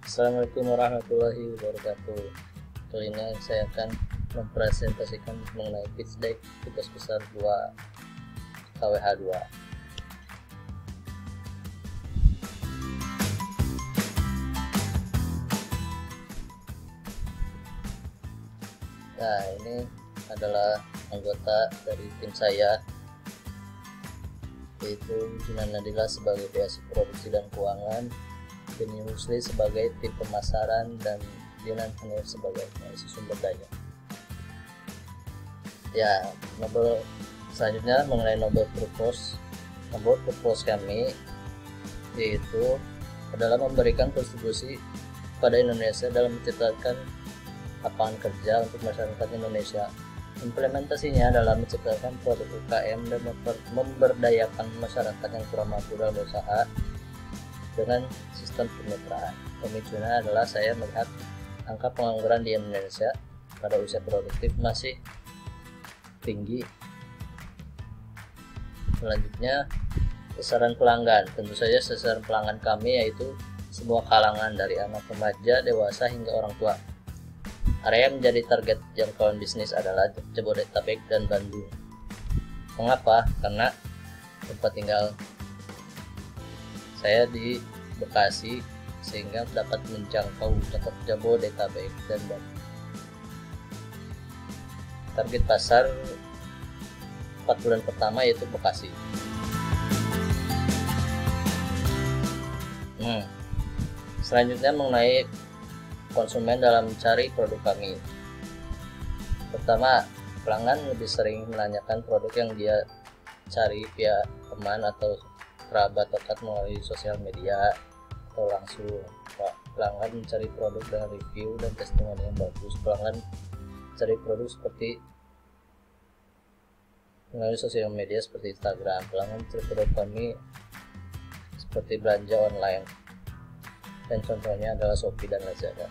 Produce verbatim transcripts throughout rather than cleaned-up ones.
Assalamualaikum warahmatullahi wabarakatuh. Kali ini saya akan mempresentasikan mengenai pitch deck tugas besar dua K W H dua. Nah, ini adalah anggota dari tim saya, yaitu Jinan Nadila sebagai P S Produksi dan Keuangan, Denny Rusli sebagai tim pemasaran, dan Dinan Hanif sebagai pengasih sumber daya. Ya, Nobel selanjutnya mengenai Nobel Purpose. Nobel Purpose kami yaitu adalah memberikan kontribusi pada Indonesia dalam menciptakan lapangan kerja untuk masyarakat Indonesia. Implementasinya adalah menciptakan produk U K M dan memberdayakan masyarakat yang kurang mampu dalam usaha dengan sistem kemitraan. Pemicunya adalah saya melihat angka pengangguran di Indonesia pada usia produktif masih tinggi. Selanjutnya, sasaran pelanggan. Tentu saja sasaran pelanggan kami yaitu semua kalangan dari anak remaja, dewasa hingga orang tua. Area yang menjadi target jangkauan bisnis adalah Jabodetabek dan Bandung. Mengapa? Karena tempat tinggal saya di Bekasi, sehingga dapat menjangkau Jabodetabek dan Bandung. Target pasar empat bulan pertama yaitu Bekasi. Hmm. Selanjutnya mengenai konsumen dalam mencari produk kami. Pertama, pelanggan lebih sering menanyakan produk yang dia cari via teman atau kerabat dekat melalui sosial media atau langsung. Pelanggan mencari produk dengan review dan testimoni yang bagus. Pelanggan mencari produk seperti melalui sosial media seperti Instagram. Pelanggan mencari produk kami seperti belanja online, dan contohnya adalah Shopee dan Lazada.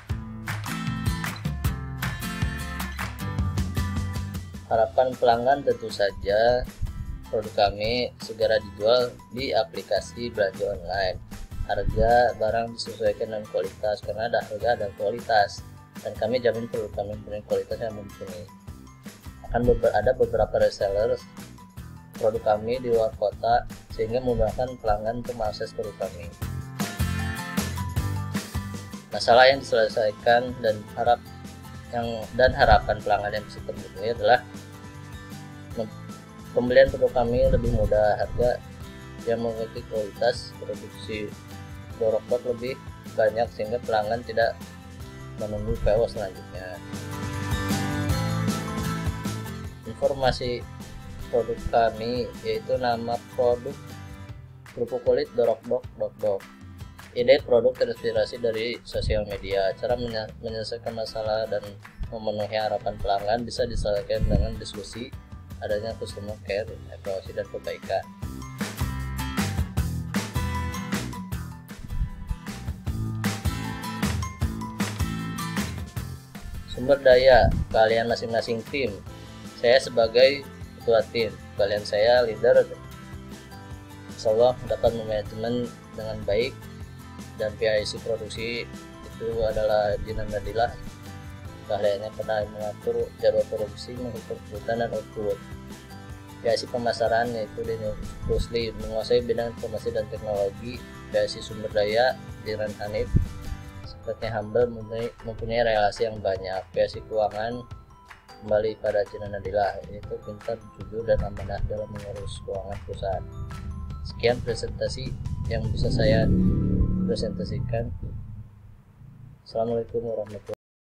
Harapan pelanggan tentu saja produk kami segera dijual di aplikasi belanja online. Harga barang disesuaikan dengan kualitas, karena ada harga dan kualitas, dan kami jamin produk kami mempunyai kualitas yang mumpuni. Akan beber ada beberapa reseller produk kami di luar kota, sehingga memudahkan pelanggan untuk mengakses produk kami. Masalah yang diselesaikan dan harap yang dan harapan pelanggan yang bisa terpenuhi adalah pembelian produk kami lebih mudah, harga yang memiliki kualitas, produksi dorok-dok lebih banyak, sehingga pelanggan tidak menunggu P O selanjutnya. Informasi produk kami yaitu nama produk kerupuk kulit dorok-dok dok-dok. Ide produk terinspirasi dari sosial media. Cara menyelesaikan masalah dan memenuhi harapan pelanggan bisa diselesaikan dengan diskusi, adanya customer care, evaluasi, dan perbaikan. Sumber daya kalian masing-masing tim. Saya sebagai ketua tim, kalian saya leader. Insyaallah dapat memanajemen dengan baik, dan P I C produksi itu adalah Jinan Nadila. Keahliannya pernah mengatur jadwal produksi, menghitung kebutuhan dan output. P I C pemasaran yaitu Denny Rusli, menguasai bidang informasi dan teknologi. P I C sumber daya Dinan Hanif, sifatnya humble, mempunyai, mempunyai relasi yang banyak. P I C keuangan kembali pada Jinan Nadila, yaitu pintar, jujur, dan amanah dalam mengurus keuangan perusahaan. Sekian presentasi yang bisa saya presentasikan. Assalamualaikum warahmatullahi wabarakatuh.